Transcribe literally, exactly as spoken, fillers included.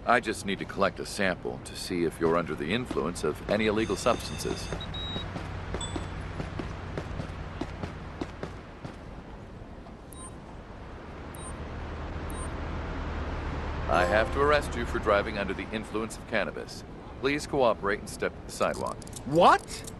I just need to collect a sample to see if you're under the influence of any illegal substances. I have to arrest you for driving under the influence of cannabis. Please cooperate and step to the sidewalk. What?